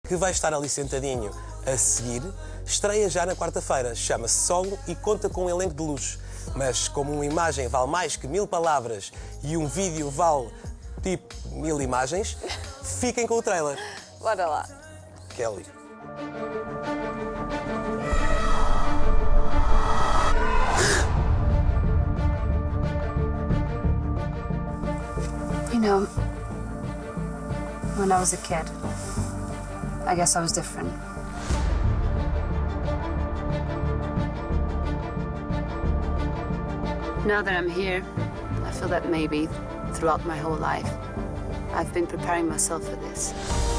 que vai estar ali sentadinho a seguir, estreia já na quarta-feira. Chama-se Solo e conta com um elenco de luxo. Mas como uma imagem vale mais que 1000 palavras e um vídeo vale, tipo, 1000 imagens, fiquem com o trailer. Bora lá. Kelly. You know, when I was a kid, I guess I was different. Now that I'm here, I feel that maybe throughout my whole life, I've been preparing myself for this.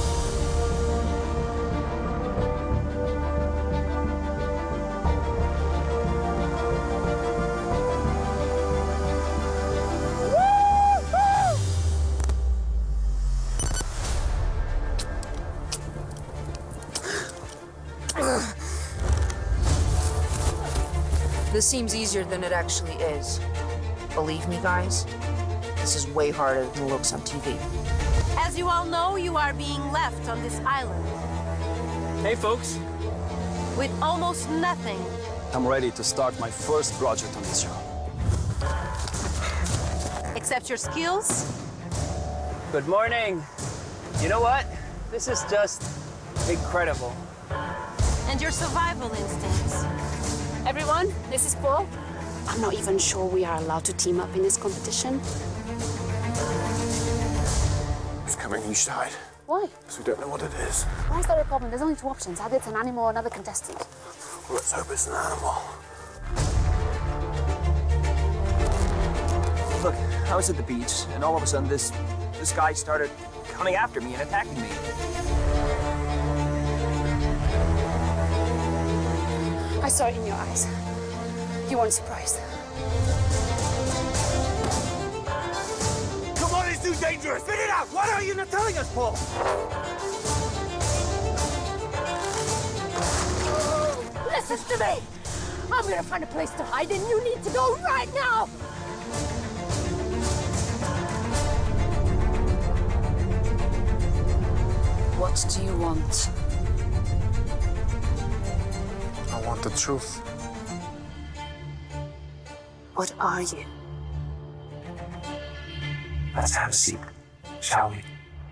This seems easier than it actually is. Believe me, guys, this is way harder than it looks on TV. As you all know, you are being left on this island. Hey, folks. With almost nothing. I'm ready to start my first project on this show. Except your skills. Good morning. You know what? This is just incredible. And your survival instincts. Everyone, this is Paul. I'm not even sure we are allowed to team up in this competition. It's coming each side. Why? Because we don't know what it is. Why is there a problem? There's only 2 options. Either it's an animal or another contestant. Well, let's hope it's an animal. Look, I was at the beach, and all of a sudden this guy started coming after me and attacking me. I saw it in your eyes. You weren't surprised. Come on, it's too dangerous! Spit it out! Why are you not telling us, Paul? Listen to me! I'm gonna find a place to hide and you need to go right now! What do you want? I want the truth. What are you? Let's have a seat, shall we?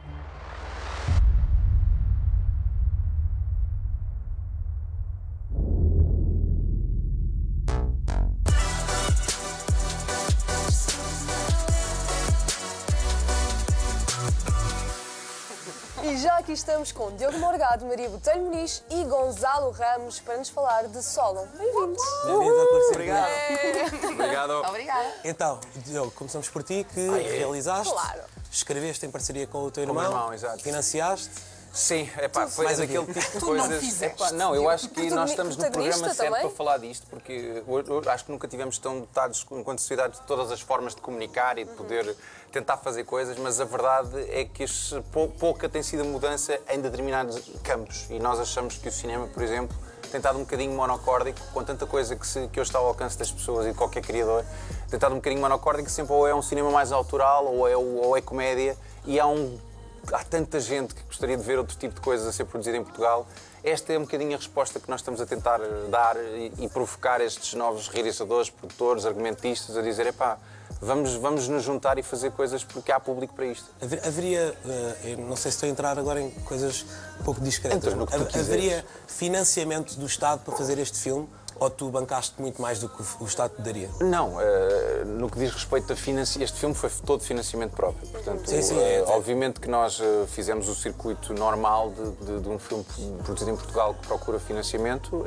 E já aqui estamos com Diogo Morgado, Maria Botelho Muniz e Gonzalo Ramos para nos falar de Solo. Bem-vindos! Bem-vindos ao Curso. Obrigado. Obrigado. Obrigada. Então, Diogo, começamos por ti, que realizaste, Claro. escreveste em parceria com o teu Com o irmão, meu irmão, exato. financiaste. Sim, foi mais daquele aqui. tipo de Tu coisas. não fizeste. Não, eu acho que nós estamos no programa Protagonista certo também? para falar disto, porque eu acho que nunca tivemos tão dotados, enquanto sociedade, de todas as formas de comunicar e de poder tentar fazer coisas, mas a verdade é que pouca tem sido a mudança em determinados campos. E nós achamos que o cinema, por exemplo, tem estado um bocadinho monocórdico, com tanta coisa que hoje está ao alcance das pessoas e de qualquer criador, tem estado um bocadinho monocórdico, sempre ou é um cinema mais autoral ou é comédia, e há tanta gente que gostaria de ver outro tipo de coisas a ser produzida em Portugal. Esta é um bocadinho a resposta que nós estamos a tentar dar e provocar estes novos realizadores, produtores, argumentistas, a dizer, vamos nos juntar e fazer coisas porque há público para isto. Haveria, eu não sei se estou a entrar agora em coisas um pouco discretas, Entras no que tu quiseres. haveria financiamento do Estado para fazer este filme? Ou tu bancaste muito mais do que o Estado te daria? Não, no que diz respeito a este filme foi todo financiamento próprio. Portanto, Sim, obviamente que nós fizemos o circuito normal de um filme produzido em Portugal que procura financiamento.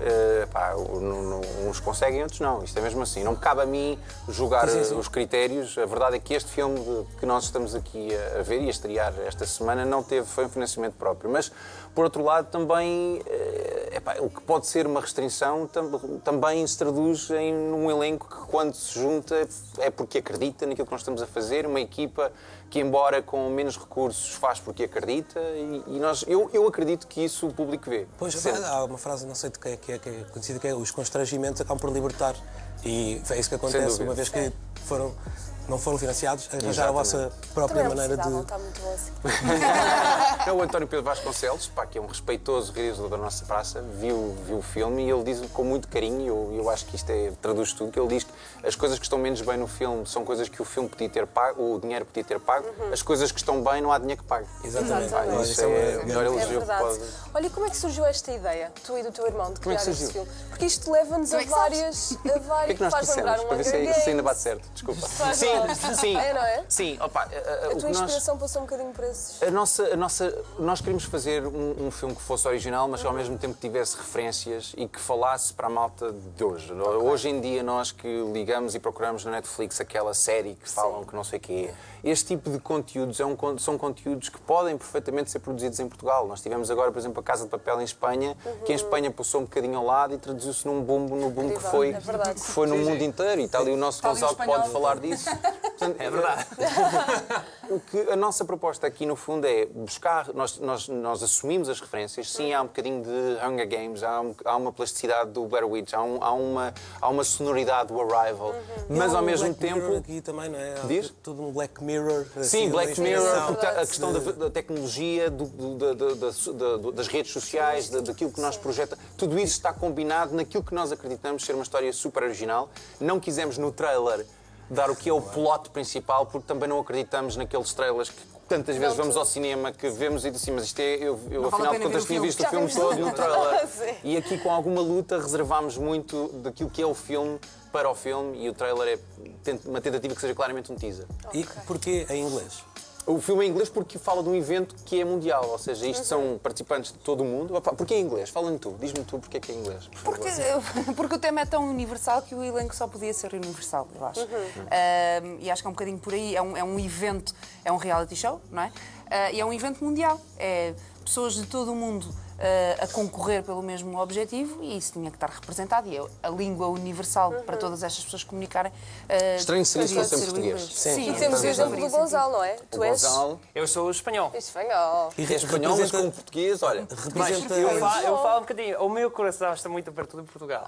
Uns conseguem, outros não. Isto é mesmo assim. Não me cabe a mim julgar os critérios. A verdade é que este filme que nós estamos aqui a ver e a estrear esta semana foi um financiamento próprio. Mas, por outro lado, também o que pode ser uma restrição também se traduz num elenco que, quando se junta, é porque acredita naquilo que nós estamos a fazer, uma equipa que, embora com menos recursos, faz porque acredita eu acredito que isso o público vê. Pois, há uma frase, não sei de quem é conhecida, que é os constrangimentos acabam por libertar. E é isso que acontece, uma vez que foram não foram financiados, arranjar a vossa própria Também maneira não de... está muito bom assim. É o António Pedro Vasconcelos, pá, que é um respeitoso realizador da nossa praça, viu o filme e ele diz com muito carinho, eu acho que isto traduz tudo, que ele diz que as coisas que estão menos bem no filme são coisas que o filme podia ter pago, o dinheiro podia ter pago, as coisas que estão bem não há dinheiro que pague. Exatamente. Pá, isso é o melhor É elogio que verdade. pode... Olha, e como é que surgiu esta ideia, tu e do teu irmão, de Como é criar que este surgiu? filme? Porque isto leva-nos a várias... O que é que nós faz lembrar dissemos? um Para ver Hunger se ainda Games. bate certo, desculpa. Faz Sim, mal. sim. É, não é? Sim, opa, A o tua que nós... inspiração passou um bocadinho por esses... Nós queríamos fazer um filme que fosse original, mas que ao mesmo tempo tivesse referências e que falasse para a malta de hoje. Hoje em dia, nós que ligamos e procuramos na Netflix aquela série que falam que não sei o quê, este tipo de conteúdos são conteúdos que podem perfeitamente ser produzidos em Portugal. Nós tivemos agora, por exemplo, a Casa de Papel em Espanha, que em Espanha passou um bocadinho ao lado e traduziu-se no boom que foi, verdade. que foi no mundo inteiro. E está ali o nosso Gonçalo que pode falar disso. Portanto, É verdade. O que a nossa proposta aqui, no fundo, é buscar... Nós assumimos as referências. Sim, há um bocadinho de Hunger Games, há uma plasticidade do Blair Witch, há uma sonoridade do Arrival, mas ao mesmo Black Mirror tempo... aqui também, não é? Diz? Tudo um Black Mirror. Sim, assim, Black uma Mirror, inspiração. porque a questão da tecnologia, das redes sociais, daquilo que nós projeta, tudo isso está combinado naquilo que nós acreditamos ser uma história super original. Não quisemos no trailer dar o que é o plot principal, porque também não acreditamos naqueles trailers que tantas vezes vamos ao cinema que vemos e dizemos, mas isto é, eu afinal de contas tinha visto o filme todo no trailer. E aqui com alguma luta reservámos muito daquilo que é o filme para o filme e o trailer é uma tentativa que seja claramente um teaser. E porquê em inglês? O filme é em inglês porque fala de um evento que é mundial, ou seja, isto são participantes de todo o mundo. Opa, porquê é em inglês? Fala-me tu, diz-me tu porque é que é em inglês. Por favor. Porque o tema é tão universal que o elenco só podia ser universal, eu acho. E acho que é um bocadinho por aí. É um evento, é um reality show, não é? E é um evento mundial. É pessoas de todo o mundo a concorrer pelo mesmo objetivo e isso tinha que estar representado. E é a língua universal para todas estas pessoas comunicarem. Estranho seria se fosse em ser o português. inglês. Sim. E temos o exemplo do Gonzalo, não é? Tu és Gonçalo Eu sou espanhol. espanhol. E é espanhol, mas com português, olha. Mas representa... eu falo um bocadinho. O meu coração está muito perto de Portugal.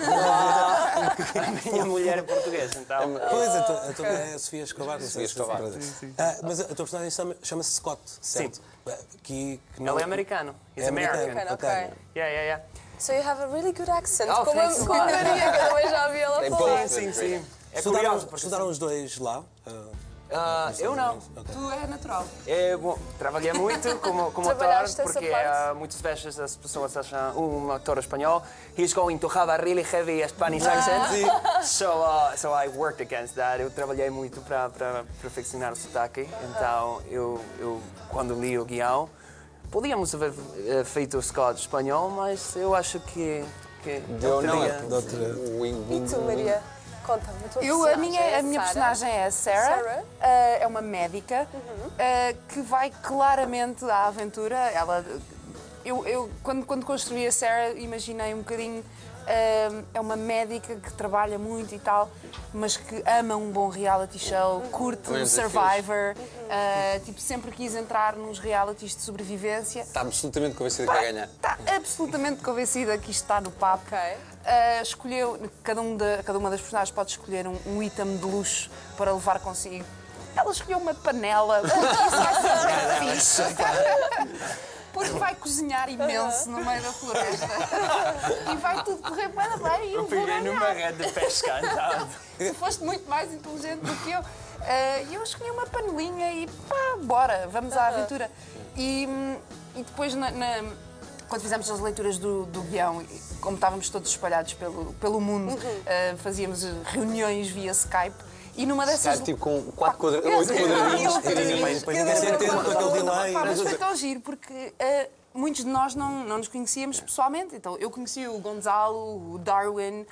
A minha mulher é portuguesa, então. Pois, a tua é a Sofia Escobar, não sei Sofia Escobar. mas a tua personagem chama-se Scott, certo? Que não... Ele é americano. He's É American. americano. Ok. Yeah, yeah, yeah. So you have a really good accent. Oh, como a thanks a lot. Maria, que eu também já ouvi ela É bom. falar. Sim, sim. É Estudaram, curioso, porque estudaram os dois lá? eu não. Tu é natural. Bom, trabalhei muito como ator, Trabalhaste essa porque parte? muitas vezes as pessoas acham um ator espanhol, he's going to have a really heavy Spanish accent. So I worked against that. Eu trabalhei muito para perfeccionar o sotaque. Então, eu quando li o guião, podíamos haver feito o Scott espanhol, mas eu acho que Deu não é. E tu, Maria? Conta-me a tua personagem. A minha Sarah? personagem é a Sarah, Sarah? é uma médica que vai claramente à aventura. Eu quando construí a Sarah, imaginei um bocadinho. É uma médica que trabalha muito e tal, mas que ama um bom reality show, curte o Survivor, tipo, sempre quis entrar nos realities de sobrevivência. Está absolutamente convencida que vai ganhar. Está absolutamente convencida que isto está no papo. Ok. Escolheu, cada uma das personagens pode escolher um item de luxo para levar consigo. Ela escolheu uma panela, porque isso vai ser fixe. Porque vai cozinhar imenso no meio da floresta. E vai tudo correr para bem e eu vou peguei numa ganhar. rede de pesca, então. Tu foste muito mais inteligente do que eu. E eu escolhi uma panelinha e pá, bora, vamos à aventura. E depois, quando fizemos as leituras do guião, como estávamos todos espalhados pelo mundo, fazíamos reuniões via Skype. E numa dessas... Tipo com 8 quadradinhos pequenininhos. Depois ninguém se entende com aquele delay. Mas foi tão giro, porque muitos de nós não nos conhecíamos pessoalmente. Então, eu conheci o Gonzalo, o Darwin,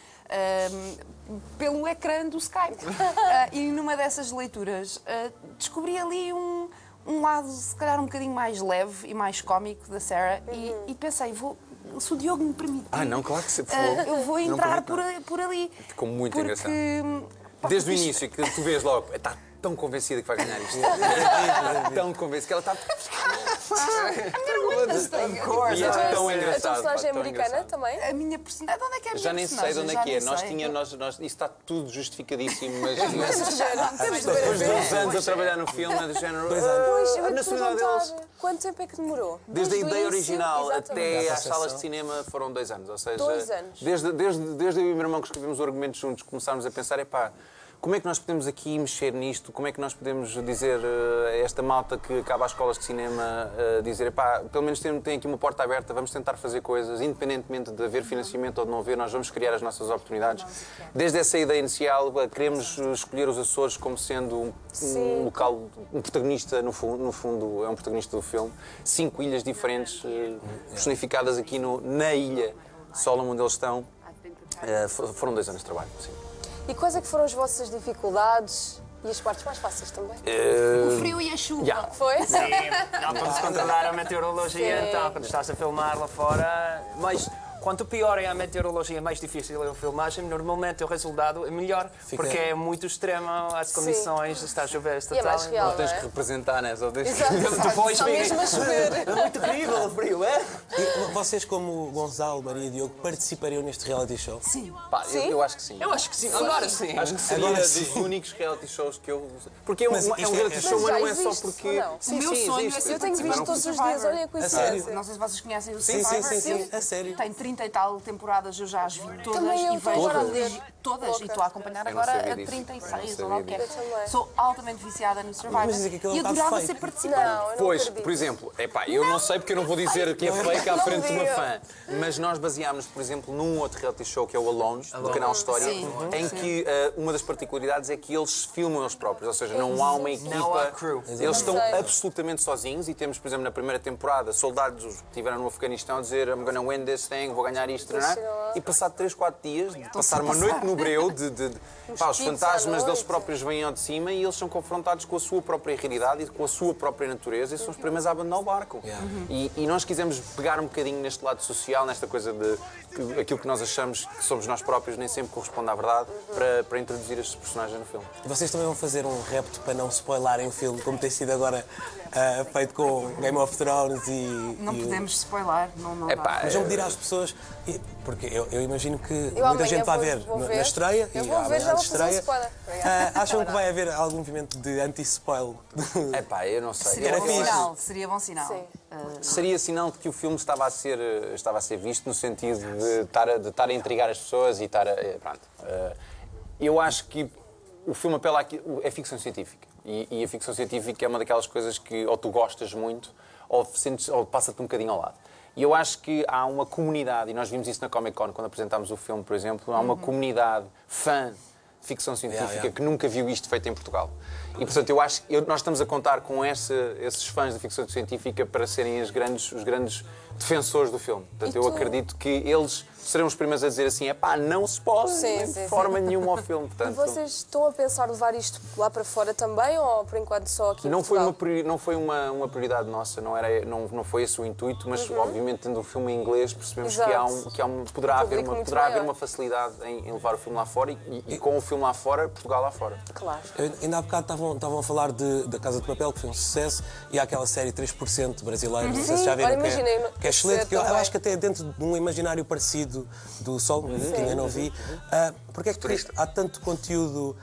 pelo ecrã do Skype. E numa dessas leituras, descobri ali um lado, se calhar, um bocadinho mais leve e mais cómico da Sarah. E pensei, se o Diogo me permitir... Não, claro que se eu vou entrar por ali. Ficou muito engraçado. Porque Desde o início, que tu vês logo, está tão convencida que vai ganhar isto. Tão convencida que ela está... Of course. E é tão A tua engraçado. personagem é tão americana engraçado. também? A minha personagem. De onde é que é a minha Já nem sei de personagem? onde é Já que é. nem Nós sei. isso está tudo justificadíssimo, mas Temos de ver. Temos de ver. depois de 2 anos a trabalhar no filme, é do género. Pois, eu ia A te nacionalidade deles. perguntar, quanto tempo é que demorou? Desde a o ideia início? original Exatamente. até às salas de cinema foram 2 anos. Ou seja, 2 anos. Desde eu e o meu irmão que escrevemos o argumento juntos, começámos a pensar, epá, como é que nós podemos aqui mexer nisto? Como é que nós podemos dizer a esta malta que acaba as escolas de cinema, dizer, epá, pelo menos tem aqui uma porta aberta, vamos tentar fazer coisas, independentemente de haver financiamento ou de não haver, nós vamos criar as nossas oportunidades. Desde essa ideia inicial, queremos escolher os Açores como sendo um local, um protagonista, no fundo, é um protagonista do filme. 5 ilhas diferentes, personificadas aqui na ilha Solomon, onde eles estão. Foram 2 anos de trabalho, sim. E quais é que foram as vossas dificuldades e as partes mais fáceis também? O frio e a chuva. Foi? Sim, não podemos controlar a meteorologia, Sim. então, quando estás a filmar lá fora. Mas quanto pior é a meteorologia, mais difícil é a filmagem, normalmente o resultado é melhor, porque é muito extremo as condições, está a chover, está E é mais tal. real, Não tens não é? que representar, né? Só tens Exato. Depois Está mesmo a chover. É muito terrível o frio, é? E vocês, como Gonçalo, Maria e Diogo, participariam neste reality show? Sim. Pá, eu acho que sim. Eu acho que sim, agora sim. Acho que seria Agora dos sim. únicos reality shows que eu... Porque é um Mas isto reality show, Mas mas já não é só existe, porque... ou não? O meu sonho existe. é Eu tenho visto todos os dias, olha a coincidência. Não sei se vocês conhecem o Sim, Survivor. sim, sim, sim. A sério. Tem 30 e tal temporadas, eu já as vi todas Também eu e estou vejo agora a ver. todas. E estou a acompanhar Eu não agora sabia a disso. 36 Eu ou não lá o que sabia é. disso. Eu também. Sou altamente viciada no Survivor. Mas dizem que aquilo é E um bocado adorava fake. ser participante. Não, eu não Pois, acredito. por exemplo, eu não sei porque eu não vou dizer que é fake à Não frente de uma diga. fã, mas nós baseámos, por exemplo, num outro reality show que é o Alone, do canal História, Sim. em que uma das particularidades é que eles filmam eles próprios, ou seja, não há uma equipa. Não há crew. Eles estão Sei. absolutamente sozinhos e temos, por exemplo, na primeira temporada, soldados que estiveram no Afeganistão a dizer I'm gonna win this thing, vou ganhar isto, não é? E passado 3, 4 dias, de passar uma noite no breu, pá, os picos fantasmas à deles noite. próprios vêm ao de cima e eles são confrontados com a sua própria realidade e com a sua própria natureza e são os primeiros a abandonar o barco. E nós quisemos pegar um bocadinho neste lado social, nesta coisa de que aquilo que nós achamos que somos nós próprios nem sempre corresponde à verdade, para introduzir estes personagens no filme. E vocês também vão fazer um repto para não spoilarem o filme, como tem sido agora feito com Game of Thrones e... Não e o- podemos spoiler, não dá. Epá, Mas vão pedir às pessoas, porque eu imagino que muita amanhã gente vai vou- ver vou na ver. estreia Eu e vou ver, amanhã já de vou fazer um estreia. spoiler. Obrigada. Acham que vai haver algum movimento de anti-spoil? epá, eu não sei. Seria Era bom fixe. sinal. Seria bom sinal. Sim. Seria sinal de que o filme estava a ser visto no sentido de estar a intrigar as pessoas e estar a... Pronto. Eu acho que o filme apela aqui... É ficção científica. E a ficção científica é uma daquelas coisas que ou tu gostas muito ou passa-te um bocadinho ao lado. E eu acho que há uma comunidade, e nós vimos isso na Comic Con quando apresentámos o filme, por exemplo, há uma comunidade fã de ficção científica que nunca viu isto feito em Portugal. E, portanto, eu acho que nós estamos a contar com esses fãs de ficção científica para serem os grandes defensores do filme. Portanto, eu acredito que eles serão os primeiros a dizer assim, não se pode de forma nenhuma ao filme. E Portanto, vocês estão a pensar levar isto lá para fora também ou por enquanto só aqui em não foi, Portugal? não foi uma prioridade nossa, não foi esse o intuito, mas obviamente tendo o filme em inglês percebemos que poderá haver público muito poderá haver maior. uma facilidade em levar o filme lá fora e com o filme lá fora, Portugal lá fora. Claro. Ainda há bocado estavam a falar da Casa de Papel, que foi um sucesso, e há aquela série 3% brasileira, não sei se já viram, Olha, imaginei que é excelente, que eu também. acho que até é dentro de um imaginário parecido do Sol, que ainda não vi. Porque é que há tanto conteúdo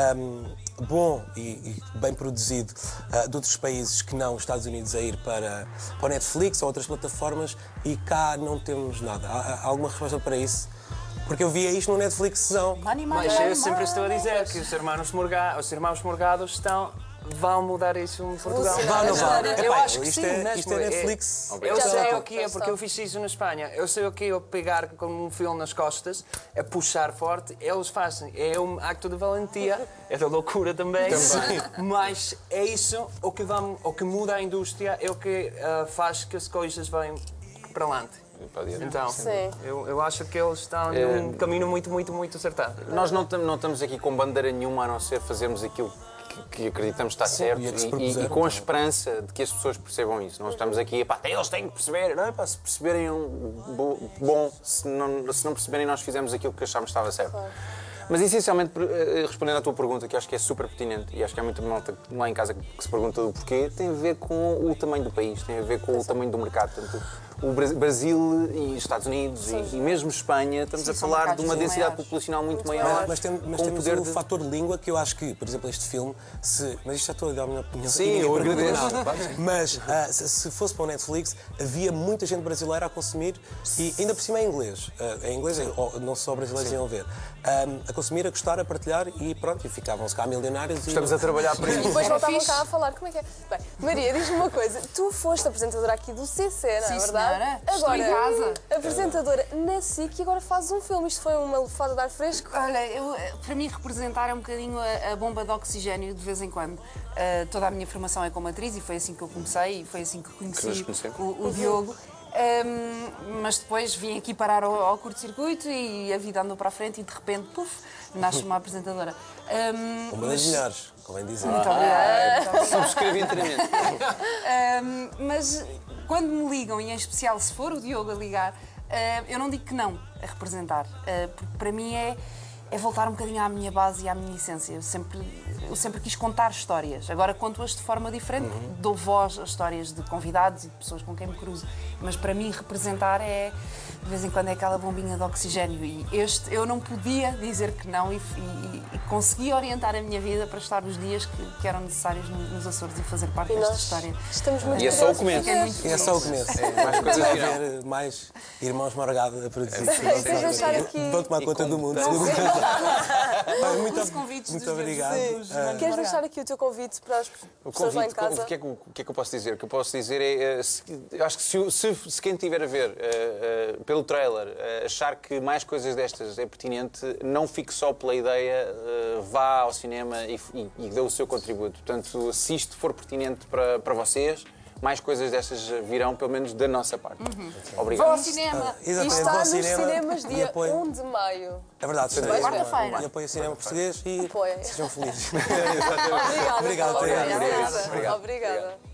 bom e bem produzido de outros países que não os Estados Unidos a ir para o Netflix ou outras plataformas e cá não temos nada? Há alguma resposta para isso? Porque eu via isto no Netflixão. Mas eu sempre estou a dizer que os irmãos Morgados vão mudar isso em Portugal. Vá, não vá? Eu Epá, acho que isto sim, é mesmo. Netflix. Eu sei está. o que é, porque eu fiz isso na Espanha. Eu sei o que é pegar com um filme nas costas, a puxar forte, eles fazem. É um acto de valentia, é da loucura também. Mas é isso o que muda a indústria, é o que faz que as coisas vão para lá. Então, Sim. eu acho que eles estão num caminho muito acertado. Nós não estamos aqui com bandeira nenhuma a não ser fazermos aquilo que acreditamos estar certo e é que se e propuseram com a também. esperança de que as pessoas percebam isso. Não estamos aqui, eles têm que perceber. Não, se perceberem, bom, se não perceberem, nós fizemos aquilo que achámos que estava certo. Mas essencialmente, respondendo à tua pergunta, que eu acho que é super pertinente, e acho que há muita malta lá em casa que se pergunta do porquê, tem a ver com o tamanho do país, tem a ver com o tamanho do mercado. Portanto, o Brasil e Estados Unidos e mesmo Espanha, estamos a falar de uma densidade populacional muito maior. Mas temos o fator língua que eu acho que, por exemplo, este filme, mas isto já estou a dar a minha opinião. Sim, eu agradeço. Mas se fosse para o Netflix, havia muita gente brasileira a consumir e ainda por cima é inglês. Não só brasileiros iam ver. A consumir, a gostar, a partilhar e pronto, e ficavam-se cá milionários. Estamos a trabalhar para E isso. depois voltavam cá a falar. Como é que é? Bem, Maria, diz-me uma coisa. Tu foste apresentadora aqui do CC, não é Sim, verdade? senhora. Estou Agora, em casa. apresentadora na SIC e agora fazes um filme. Isto foi uma lefada de ar fresco? Olha, para mim representar é um bocadinho a bomba de oxigênio de vez em quando. Toda a minha formação é como atriz e foi assim que eu comecei e foi assim que conheci o Diogo. Mas depois vim aqui parar ao curto-circuito e a vida andou para a frente e de repente, puf, nasce uma apresentadora. Uma das melhores, convém dizer. Muito obrigada. Subscrevi inteiramente. Mas quando me ligam, e em especial se for o Diogo a ligar, eu não digo que não a representar, porque para mim é voltar um bocadinho à minha base e à minha essência. Eu sempre quis contar histórias. Agora conto-as de forma diferente, dou voz a histórias de convidados e de pessoas com quem me cruzo. Mas para mim representar de vez em quando, é aquela bombinha de oxigênio. E eu não podia dizer que não e consegui orientar a minha vida para estar os dias que eram necessários nos Açores e fazer parte desta história. Estamos muito E é só o começo. E é só o começo. Mais coisas Vai virão. haver mais irmãos Morgado a produzir. Queres deixar aqui... Vão tomar conta do mundo. Muito obrigado. Queres deixar aqui o teu convite para as pessoas lá em casa? O que é que eu posso dizer? O que eu posso dizer é, eu acho que se quem estiver a ver pelo trailer achar que mais coisas destas é pertinente, não fique só pela ideia, vá ao cinema e dê o seu contributo. Portanto, se isto for pertinente para vocês, mais coisas destas virão, pelo menos da nossa parte. Obrigado. Vou ao cinema! E Exatamente, está vão ao nos cinema cinemas e dia apoiem. 1 de maio. É verdade, quarta-feira. E apoiem o cinema português e Apoiem. sejam felizes. Obrigada. Obrigado, Obrigada. obrigado. Obrigada.